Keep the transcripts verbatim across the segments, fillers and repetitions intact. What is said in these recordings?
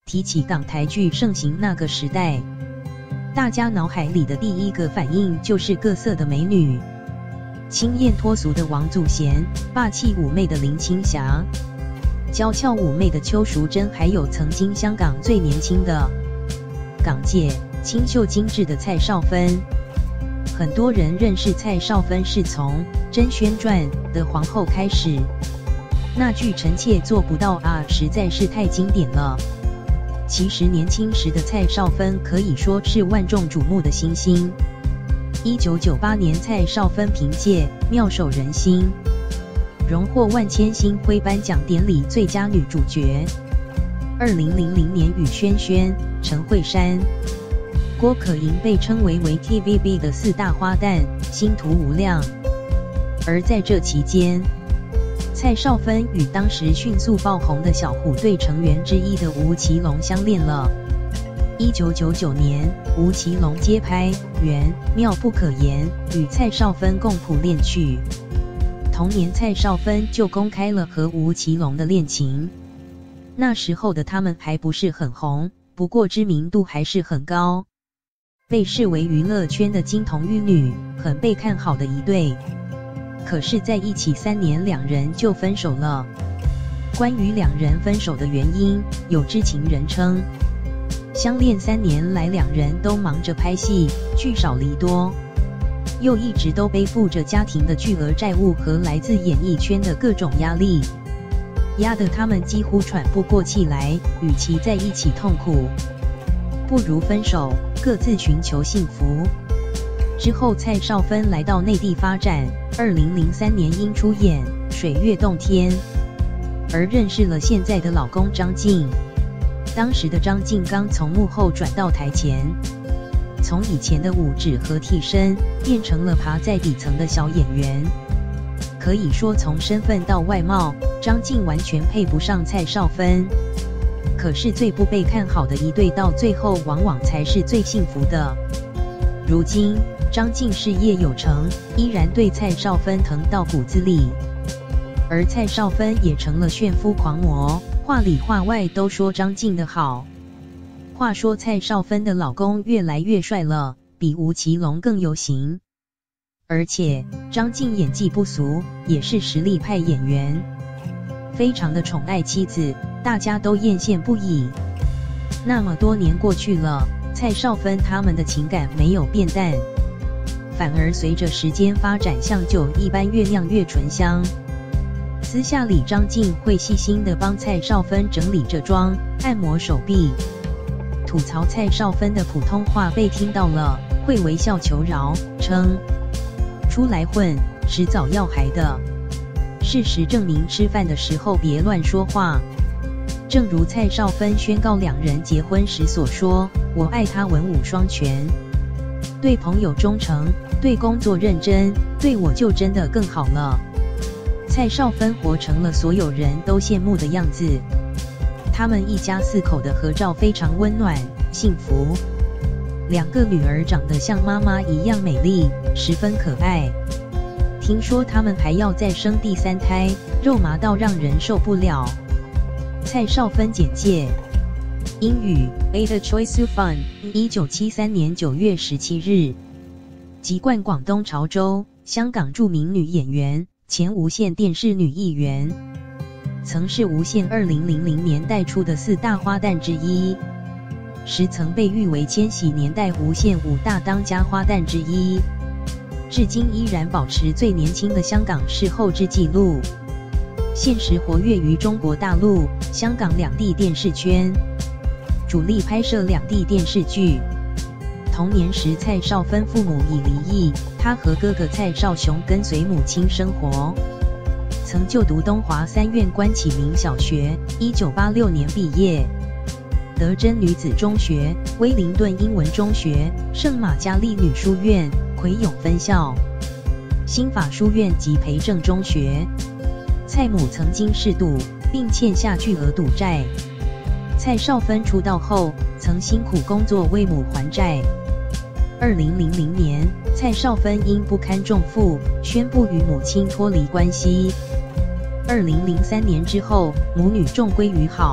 提起港台剧盛行那个时代，大家脑海里的第一个反应就是各色的美女，清艳脱俗的王祖贤，霸气妩媚的林青霞，娇俏妩媚的邱淑贞，还有曾经香港最年轻的港姐，清秀精致的蔡少芬。很多人认识蔡少芬是从《甄轩传》的皇后开始，那句臣妾做不到啊，实在是太经典了。其实年轻时的蔡少芬可以说是万众瞩目的新星。一九九八年，蔡少芬凭借《妙手仁心》荣获万千星辉颁奖典礼最佳女主角。二零零零年，与轩轩、陈慧珊、郭可盈被称为为 T V B 的四大花旦，星途无量。而在这期间，蔡少芬与当时迅速爆红的小虎队成员之一的吴奇隆相恋了。一九九九年，吴奇隆接拍《缘妙不可言》，与蔡少芬共谱恋曲。同年，蔡少芬就公开了和吴奇隆的恋情。那时候的他们还不是很红，不过知名度还是很高，被视为娱乐圈的金童玉女，很被看好的一对。可是在一起三年，两人就分手了。关于两人分手的原因，有知情人称，相恋三年来两人都忙着拍戏，聚少离多，又一直都背负着家庭的巨额债务和来自演艺圈的各种压力，压得他们几乎喘不过气来。与其在一起痛苦，不如分手，各自寻求幸福。之后，蔡少芬来到内地发展，二零零三年因出演《水月洞天》而认识了现在的老公张晋。当时的张晋刚从幕后转到台前，从以前的舞指和替身变成了爬在底层的小演员。可以说，从身份到外貌，张晋完全配不上蔡少芬。可是最不被看好的一对，到最后往往才是最幸福的。如今张晋事业有成，依然对蔡少芬疼到骨子里，而蔡少芬也成了炫夫狂魔，话里话外都说张晋的好。话说蔡少芬的老公越来越帅了，比吴奇隆更有型，而且张晋演技不俗，也是实力派演员，非常的宠爱妻子，大家都艳羡不已。那么多年过去了，蔡少芬他们的情感没有变淡，反而随着时间发展，像酒一般越酿越醇香。私下里，张晋会细心地帮蔡少芬整理着妆，按摩手臂，吐槽蔡少芬的普通话被听到了，会微笑求饶，称出来混，迟早要还的。事实证明，吃饭的时候别乱说话。正如蔡少芬宣告两人结婚时所说：“我爱他文武双全，对朋友忠诚，对工作认真，对我就真的更好了。”蔡少芬活成了所有人都羡慕的样子。他们一家四口的合照非常温暖幸福，两个女儿长得像妈妈一样美丽，十分可爱。听说他们还要再生第三胎，肉麻到让人受不了。蔡少芬简介：英语 Ada Choi Soo Fun， 一九七三年九月十七日，籍贯广东潮州，香港著名女演员，前无线电视女艺员，曾是无线二零零零年代初的四大花旦之一，时曾被誉为千禧年代无线五大当家花旦之一，至今依然保持最年轻的香港视后制纪录。现时活跃于中国大陆、香港两地电视圈，主力拍摄两地电视剧。童年时，蔡少芬父母已离异，她和哥哥蔡少雄跟随母亲生活，曾就读东华三院关启明小学，一九八六年毕业，德珍女子中学、威灵顿英文中学、圣玛加利女书院、葵涌分校、新法书院及培正中学。蔡母曾经嗜赌，并欠下巨额赌债。蔡少芬出道后，曾辛苦工作为母还债。二零零零年，蔡少芬因不堪重负，宣布与母亲脱离关系。二零零三年之后，母女重归于好，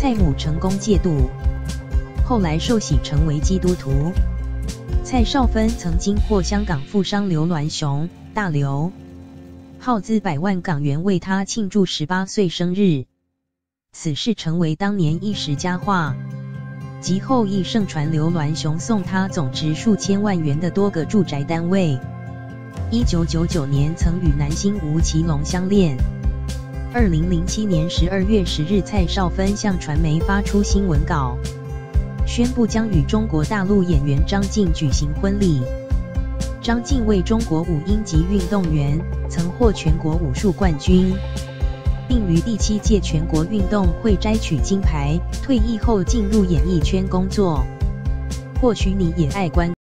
蔡母成功戒赌，后来受洗成为基督徒。蔡少芬曾经获香港富商刘銮雄（大刘）耗资百万港元为他庆祝十八岁生日，此事成为当年一时佳话。及后亦盛传刘銮雄送他总值数千万元的多个住宅单位。一九九九年曾与男星吴奇隆相恋。二零零七年十二月十日，蔡少芬向传媒发出新闻稿，宣布将与中国大陆演员张晋举行婚礼。张晋为中国五英级运动员，曾获全国武术冠军，并于第七届全国运动会摘取金牌。退役后进入演艺圈工作。或许你也爱观。